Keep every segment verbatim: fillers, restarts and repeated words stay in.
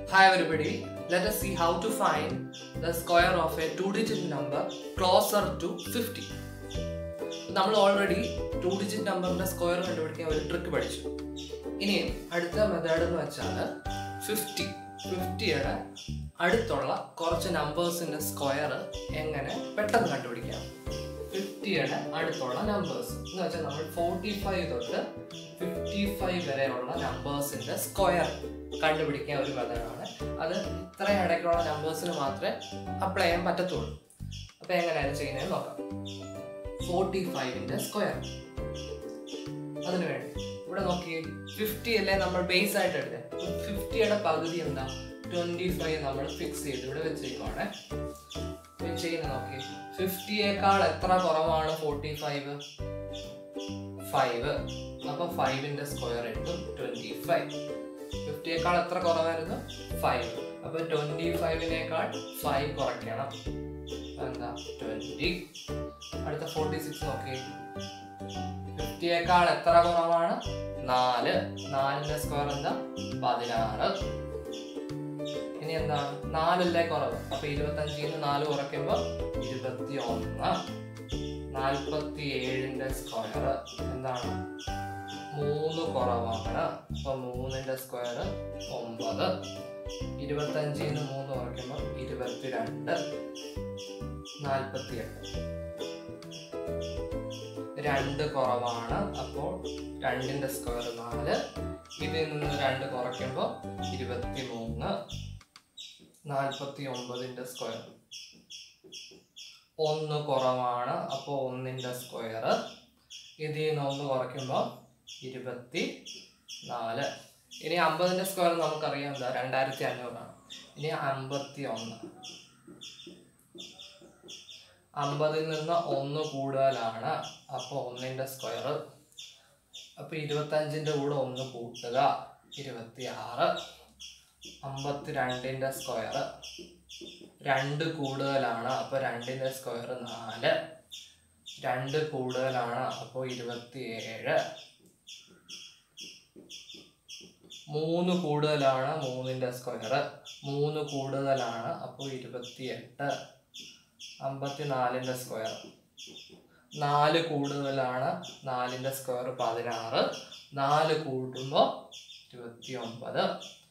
Hi everybody, let us see how to find the square of a two-digit number closer to fifty. നമ്മൾ already two digit നമ്പറിന്റെ square കണ്ടുപിടിക്കാൻ ഒരു trick പഠിച്ചു. ഇനിയും അടുത്ത method എന്ന് വെച്ചാൽ ഫിഫ്റ്റി ഫിഫ്റ്റിയുടെ അടുത്തുള്ള കുറച്ച് നമ്പേഴ്സിന്റെ സ്ക്വയർ എങ്ങനെ പെട്ടെന്ന് കണ്ടുപിടിക്കാം. ഫിഫ്റ്റിയുടെ അടുത്തുള്ള നമ്പേഴ്സ് എന്ന് വെച്ചാൽ നമ്മൾ ഫോർട്ടി ഫൈവ് തൊട്ട് ഫിഫ്റ്റി ഫൈവ് വരെയുള്ള നമ്പേഴ്സിന്റെ സ്ക്വയർ കണ്ടുപിടിക്കാൻ ഒരു മെത്തേഡാണ്. അത് ഇത്രയും ഇടയ്ക്കുള്ള നമ്പേഴ്സിന് മാത്രമേ അപ്ലൈ ചെയ്യാൻ പറ്റത്തുള്ളൂ. അപ്പൊ എങ്ങനെയാണ് ചെയ്യുന്നത് നോക്കാം. ഫോർട്ടി ഫൈവിന്റെ സ്ക്വയർ അതിനു വേണ്ടി ഇവിടെ നോക്കി ഫിഫ്റ്റി അല്ലേ നമ്മൾ ബേസ് ആയിട്ട് എടുത്തേ. ഫിഫ്റ്റിയുടെ പകുതി എന്താ ട്വന്റി ഫൈവ് നമ്മൾ ഫിക്സ് ചെയ്ത് ഇവിടെ വെച്ചിരിക്കുവാണ്. ചെയ്യുന്ന നോക്കി ഫിഫ്റ്റിയേക്കാൾ എത്ര കുറവാണ് ഫോർട്ടി ഫൈവ് ഫൈവ്. അപ്പൊ ഫൈവിന്റെ സ്ക്വയർ എടുക്കും ട്വന്റി ഫൈവ്. ഫിഫ്റ്റിയേക്കാൾ എത്ര കുറവായിരുന്നു ഫൈവ്. അപ്പൊ ട്വന്റി ഫൈവിനേക്കാൾ ഫൈവ് കുറയ്ക്കണം, എന്താ ട്വന്റി. അടുത്ത ഫോർട്ടി സിക്സ് നോക്കി ഫിഫ്റ്റിയേക്കാൾ എത്ര കുറവാണ് നാല്. നാലിന്റെ സ്ക്വയർ എന്താ പതിനാറ്. ഇനി എന്താണ് നാലല്ലേ കുറവ്. അപ്പൊ ഇരുപത്തി അഞ്ചിന്ന് നാല് കുറയ്ക്കുമ്പോ ഇരുപത്തി ഒന്ന്. നാൽപ്പത്തി ഏഴിന്റെ സ്ക്വയർ എന്താണ് മൂന്ന് കുറവാണ്. അപ്പൊ മൂന്നിന്റെ സ്ക്വയർ ഒമ്പത്. ഇരുപത്തി അഞ്ചിന്ന് മൂന്ന് കുറയ്ക്കുമ്പോ ഇരുപത്തിരണ്ട്. നാൽപ്പത്തി എട്ട് രണ്ട് കുറവാണ്. അപ്പോൾ രണ്ടിന്റെ സ്ക്വയർ നാല്. ഇതിൽ നിന്ന് രണ്ട് കുറയ്ക്കുമ്പോ ഇരുപത്തി മൂന്ന്. നാൽപ്പത്തി ഒമ്പതിന്റെ സ്ക്വയർ ഒന്ന് കുറവാണ്. അപ്പോൾ ഒന്നിന്റെ സ്ക്വയർ. ഇതിൽ നിന്ന് ഒന്ന് കുറയ്ക്കുമ്പോൾ ഇരുപത്തി നാല്. ഇനി അമ്പതിന്റെ സ്ക്വയർ നമുക്കറിയാം എന്താ രണ്ടായിരത്തി അഞ്ഞൂറാണ്. ഇനി അമ്പത്തി ഒന്ന്. അമ്പതിൽ നിന്ന് ഒന്ന് കൂടുതലാണ്. അപ്പോൾ ഒന്നിന്റെ സ്ക്വയർ. അപ്പൊ ഇരുപത്തി അഞ്ചിന്റെ കൂടെ ഒന്ന് കൂട്ടുക ഇരുപത്തി ആറ്. അമ്പത്തി രണ്ടിന്റെ സ്ക്വയർ രണ്ട് കൂടുതലാണ്. അപ്പൊ രണ്ടിന്റെ സ്ക്വയർ നാല്. രണ്ട് കൂടുതലാണ്. അപ്പോൾ ഇരുപത്തി ഏഴ്. മൂന്ന് കൂടുതലാണ്. മൂന്നിന്റെ സ്ക്വയർ മൂന്ന് കൂടുതലാണ്. അപ്പോൾ ഇരുപത്തി എട്ട്. അമ്പത്തിനാലിന്റെ സ്ക്വയർ നാല് കൂടുതലാണ്. നാലിന്റെ സ്ക്വയർ പതിനാറ്. നാല് കൂടുമ്പോ ഇരുപത്തി ഒമ്പത്.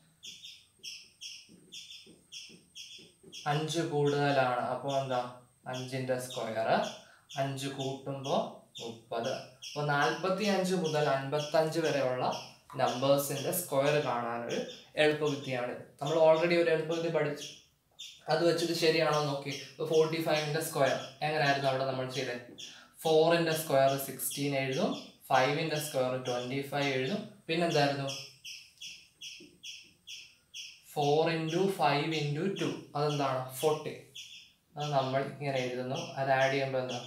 അഞ്ച് കൂടുതലാണ്. അപ്പോൾ എന്താ അഞ്ചിന്റെ സ്ക്വയർ. അഞ്ച് കൂട്ടുമ്പോ മുപ്പത്. അപ്പൊ നാൽപ്പത്തി അഞ്ച് മുതൽ അൻപത്തി അഞ്ച് വരെയുള്ള നമ്പേഴ്സിന്റെ സ്ക്വയർ കാണാനൊരു എളുപ്പവിദ്യയാണ്. നമ്മൾ ഓൾറെഡി ഒരു എളുപ്പവിദ്യ പഠിച്ചു. അത് വെച്ചിട്ട് ശരിയാണോ നോക്കി. ഫോർട്ടി ഫൈവിന്റെ സ്ക്വയർ എങ്ങനെയായിരുന്നു അവിടെ നമ്മൾ ചെയ്തത്. ഫോറിന്റെ സ്ക്വയർ സിക്സ്റ്റീൻ എഴുതും. ഫൈവിന്റെ സ്ക്വയർ ട്വന്റി ഫൈവ് എഴുതും. പിന്നെന്തായിരുന്നു four into five into two അതെന്താണ് ഫോർട്ടി. അത് നമ്മൾ ഇങ്ങനെ എഴുതുന്നു. അത് ആഡ് ചെയ്യുമ്പോൾ എന്താ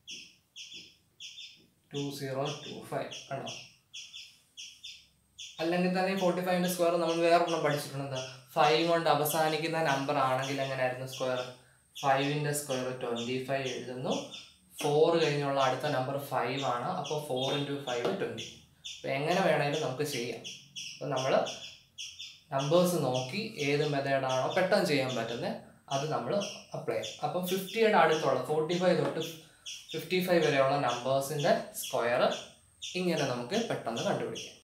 ടു സീറോ ടു ഫൈവ് കണ്ടോ. അല്ലെങ്കിൽ തന്നെ ഫോർട്ടി ഫൈവിന്റെ സ്ക്വയർ നമ്മൾ വേറൊന്നും പഠിച്ചിട്ടുണ്ട്. എന്താ ഫൈവ് കൊണ്ട് അവസാനിക്കുന്ന നമ്പർ ആണെങ്കിൽ എങ്ങനെയായിരുന്നു സ്ക്വയർ. ഫൈവിന്റെ സ്ക്വയർ ട്വന്റി ഫൈവ് എഴുതുന്നു. ഫോർ കഴിഞ്ഞുള്ള അടുത്ത നമ്പർ ഫൈവ് ആണ്. അപ്പോൾ ഫോർ ഇൻറ്റു ഫൈവ് ട്വന്റി. അപ്പൊ എങ്ങനെ വേണമെങ്കിലും നമുക്ക് ചെയ്യാം. അപ്പൊ നമ്മള് നമ്പേഴ്സ് നോക്കി ഏത് മെത്തേഡാണോ പെട്ടെന്ന് ചെയ്യാൻ പറ്റുന്നത് അത് നമ്മൾ അപ്ലൈ ചെയ്യും. അപ്പം ഫിഫ്റ്റിയുടെ അടുത്തുള്ള ഫോർട്ടി ഫൈവ് തൊട്ട് ഫിഫ്റ്റി ഫൈവ് വരെയുള്ള നമ്പേഴ്സിന്റെ സ്ക്വയർ ഇങ്ങനെ നമുക്ക് പെട്ടെന്ന് കണ്ടുപിടിക്കാം.